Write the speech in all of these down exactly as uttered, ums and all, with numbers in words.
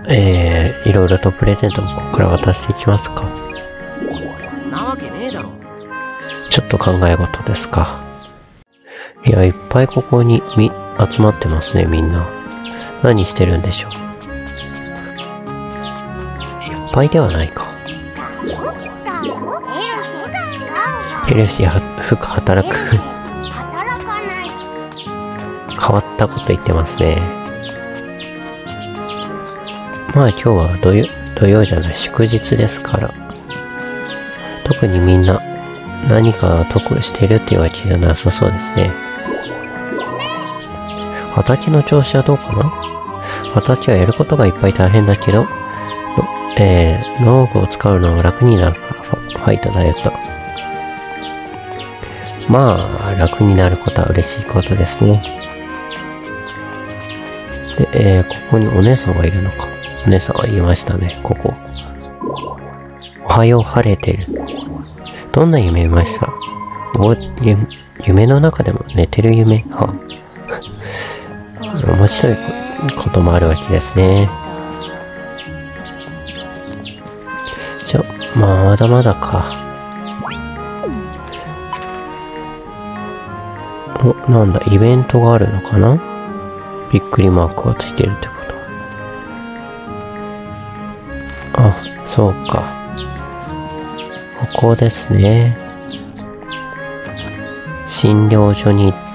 えー、いろいろとプレゼントもここから渡していきますか。 なわけねえだろ。 ちょっと考え事ですか。いや、いっぱいここにみ集まってますね、みんな。何してるんでしょう。いっぱいではないか。エルシーは深く働く。変わったこと言ってますね。まあ今日は土曜、土曜じゃない、祝日ですから。特にみんな何か得してるっていうわけじゃなさそうですね。畑の調子はどうかな？畑はやることがいっぱい大変だけど、えー、農具を使うのが楽になるからファイトだよと。まあ、楽になることは嬉しいことですね。で、えー、ここにお姉さんがいるのか。お姉さんがいましたね、ここ。おはよう、晴れてる。どんな夢見ました？お、夢の中でも寝てる夢？はあ、面白いこともあるわけですね。じゃ、まだまだか。お、なんだ、イベントがあるのかな？びっくりマークがついてるってこと。あ、そうか。ここですね。診療所に行って、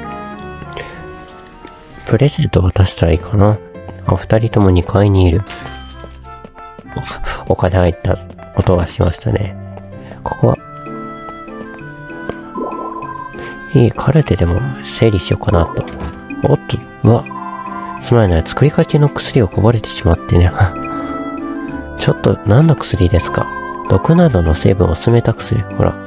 プレゼント渡したらいいかな。あ、二人ともにかいにいる。お、お金入った音がしましたね。ここは、いいカルテでも整理しようかなと。おっと、うわ。すまない、作りかけの薬をこぼれてしまってね。ちょっと、何の薬ですか？毒などの成分を薄めた薬。ほら。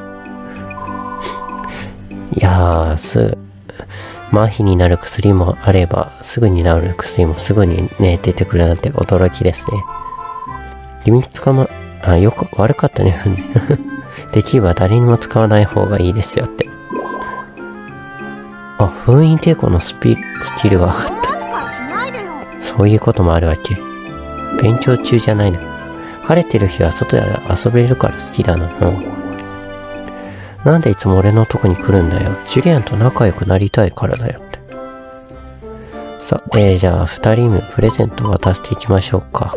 いやー、す、麻痺になる薬もあれば、すぐに治る薬もすぐにね、出てくるなんて驚きですね。リミットかま、あ、よく、悪かったね。できれば誰にも使わない方がいいですよって。あ、封印抵抗のスピ、スキルが上がった。そういうこともあるわけ。勉強中じゃないの。晴れてる日は外で遊べるから好きだな。うん。なんでいつも俺のとこに来るんだよ。ジュリアンと仲良くなりたいからだよって。さあ、えー、じゃあ二人目プレゼントを渡していきましょうか。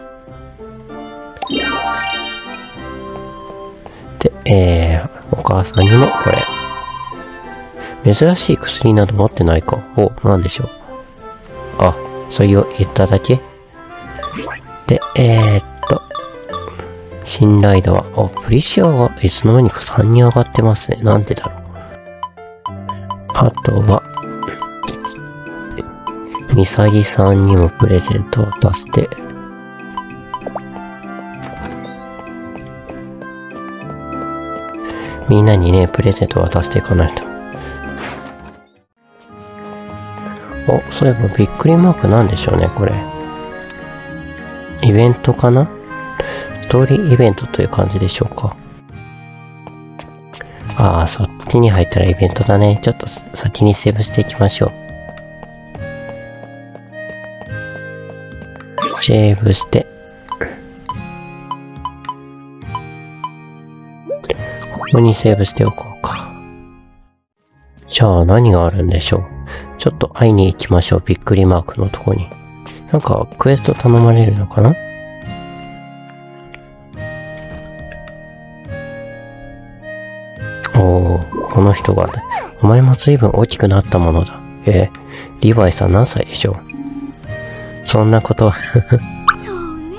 で、えー、お母さんにもこれ。珍しい薬など持ってないか。お、なんでしょう。あ、そういう言っただけで、えー、っと、信頼度は、あ、プリシアがいつの間にかさんに上がってますね。なんでだろう。あとは、みさぎさんにもプレゼントを渡して、みんなにね、プレゼントを渡していかないと。お、そういえばびっくりマークなんでしょうね、これ。イベントかな？ストーリーイベントという感じでしょうか。ああ、そっちに入ったらイベントだね。ちょっと先にセーブしていきましょう。セーブして。ここにセーブしておこうか。じゃあ何があるんでしょう。ちょっと会いに行きましょう。びっくりマークのとこに。なんかクエスト頼まれるのかな？おー、この人が、お前も随分大きくなったものだ。えー、リヴァイさん何歳でしょう？そんなことは、 そうね。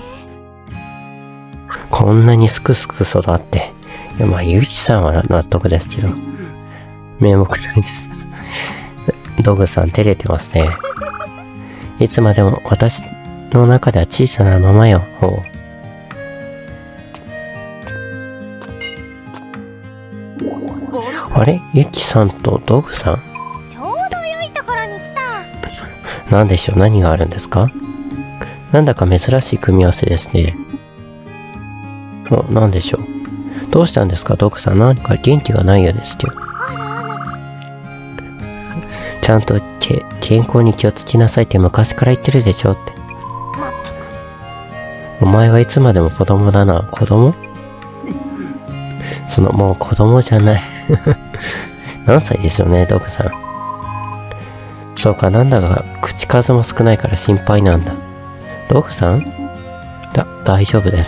こんなにすくすく育って。いや、まあ、ゆうきさんは納得ですけど。名目ないです。ドグさん照れてますね。いつまでも私の中では小さなままよ。ほう。あれ？ゆきさんとドグさん？ ちょうど良いところに来た。 なんでしょう？何があるんですか？なんだか珍しい組み合わせですね。お、なんでしょう？どうしたんですか、ドグさん？何か元気がないようですけど。ちゃんとけ健康に気をつけなさいって昔から言ってるでしょって。 まったく。 お前はいつまでも子供だな。子供？その、もう子供じゃない。何歳でしょうね、ドクさん。そうか、なんだか口数も少ないから心配なんだ。ドクさん？だ、大丈夫です。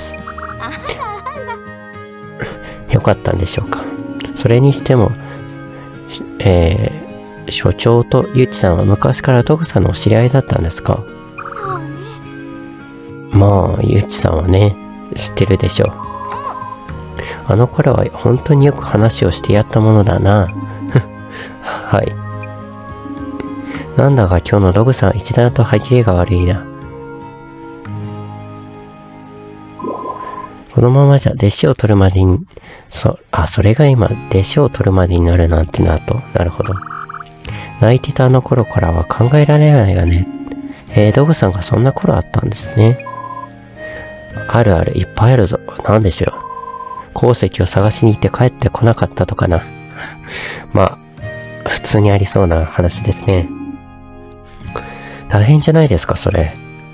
よかったんでしょうか。それにしても、えー、所長とゆちさんは昔からドクさんのお知り合いだったんですか？ そうね。 まあ、ゆちさんはね、知ってるでしょう。あの頃は本当によく話をしてやったものだな。はい。なんだか今日のドグさん一段と歯切れが悪いな。このままじゃ弟子を取るまでに、そ、あ、それが今、弟子を取るまでになるなんてなと。なるほど。泣いてたあの頃からは考えられないがね。えー、ドグさんがそんな頃あったんですね。あるある、いっぱいあるぞ。なんでしょう。鉱石を探しに行って帰ってこなかったとかな。まあ、普通にありそうな話ですね。大変じゃないですか、それ。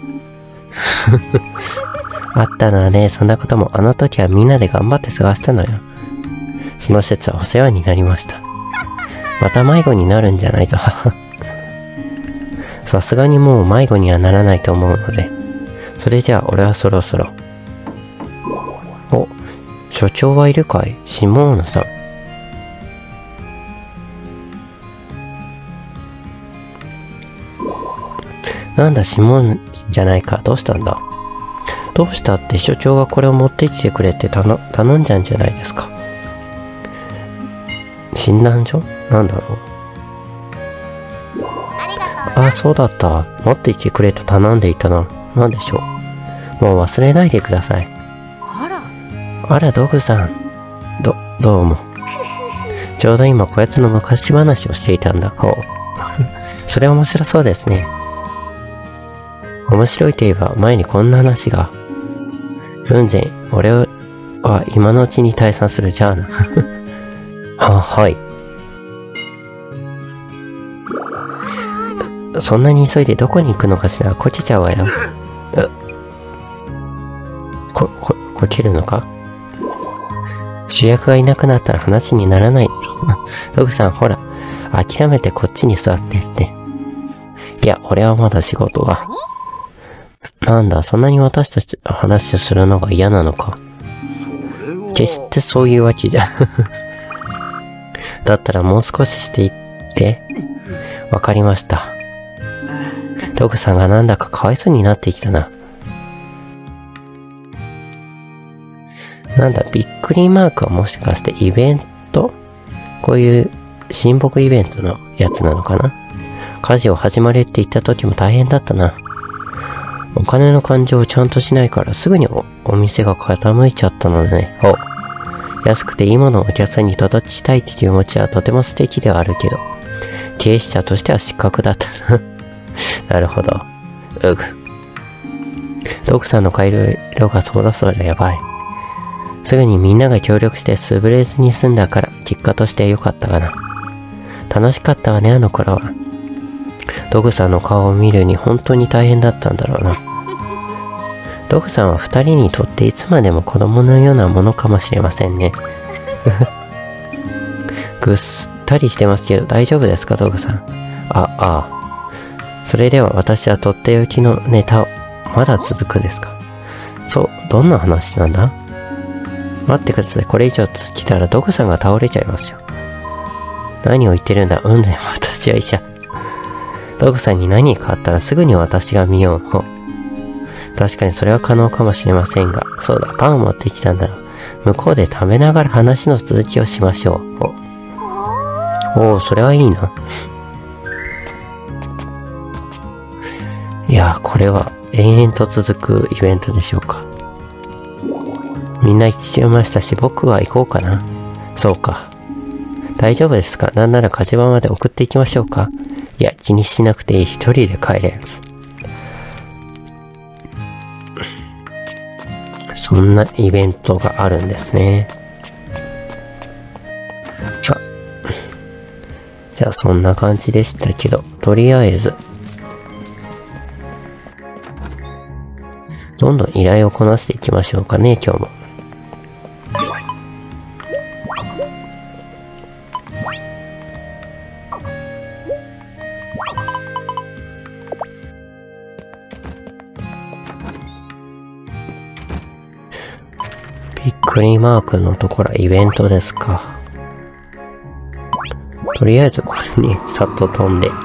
あったのはね、そんなこともあの時はみんなで頑張って探したのよ。その説はお世話になりました。また迷子になるんじゃないぞ。さすがにもう迷子にはならないと思うので。それじゃあ俺はそろそろ。お、所長はいるかい？シモーナさん。なんだ、シモーナじゃないか。どうしたんだ？どうしたって所長がこれを持ってきてくれって頼頼んじゃんじゃないですか。診断所？なんだろう。ああ、そうだった。持ってきてくれと頼んでいたな。なんでしょう。もう忘れないでください。 あら。 あら、ドグさん。ど、どうも。ちょうど今こやつの昔話をしていたんだ。ほう。それ面白そうですね。面白いといえば前にこんな話が。雲仙、俺は今のうちに退散するじゃあな。あ、はい。そんなに急いでどこに行くのかしら。こけちゃうわよ。こ、こ、こけるのか？主役がいなくなったら話にならない。ドグさん、ほら、諦めてこっちに座ってって。いや、俺はまだ仕事が。なんだ、そんなに私たち話をするのが嫌なのか。決してそういうわけじゃ。だったらもう少ししていって。わかりました。ドグさんがなんだかかわいそうになってきたな。なんだ、びっくりマークはもしかしてイベント？こういう親睦イベントのやつなのかな？家事を始まれって言った時も大変だったな。お金の勘定をちゃんとしないからすぐに お, お店が傾いちゃったのね。お、安くていいものをお客さんに届きたいっていう気持ちはとても素敵ではあるけど、経営者としては失格だったな。なるほど。うぐ。ドクさんの顔色がそろそろやばい。すぐにみんなが協力して潰れずに済んだから結果として良かったかな。楽しかったわね、あの頃は。ドグさんの顔を見るに本当に大変だったんだろうな。ドグさんは二人にとっていつまでも子供のようなものかもしれませんね。ぐったりしてますけど大丈夫ですか、ドグさん。あ、ああ。それでは私はとっておきのネタを、まだ続くですか。そう、どんな話なんだ？待ってください。これ以上続きたらドグさんが倒れちゃいますよ。何を言ってるんだ。うんぜん、私は医者。ドグさんに何かあったらすぐに私が見よう。ほ。確かにそれは可能かもしれませんが、そうだ、パンを持ってきたんだ。向こうで食べながら話の続きをしましょう。お、おお、それはいいな。いやー、これは延々と続くイベントでしょうか。みんな一致しましたし、僕は行こうかな。そうか。大丈夫ですか？なんなら火事場まで送っていきましょうか。いや、気にしなくていい。一人で帰れ。そんなイベントがあるんですね。さあ。じゃあそんな感じでしたけど、とりあえず。 どんどん依頼をこなしていきましょうかね、今日も。びっくりマークのところはイベントですか。とりあえずこれにさっと飛んで。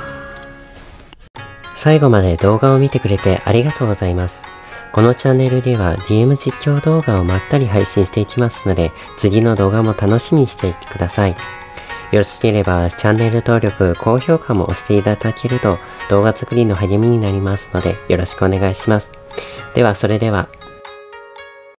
最後まで動画を見てくれてありがとうございます。このチャンネルでは ディーエム 実況動画をまったり配信していきますので、次の動画も楽しみにしていてください。よろしければチャンネル登録、高評価も押していただけると動画作りの励みになりますのでよろしくお願いします。ではそれでは。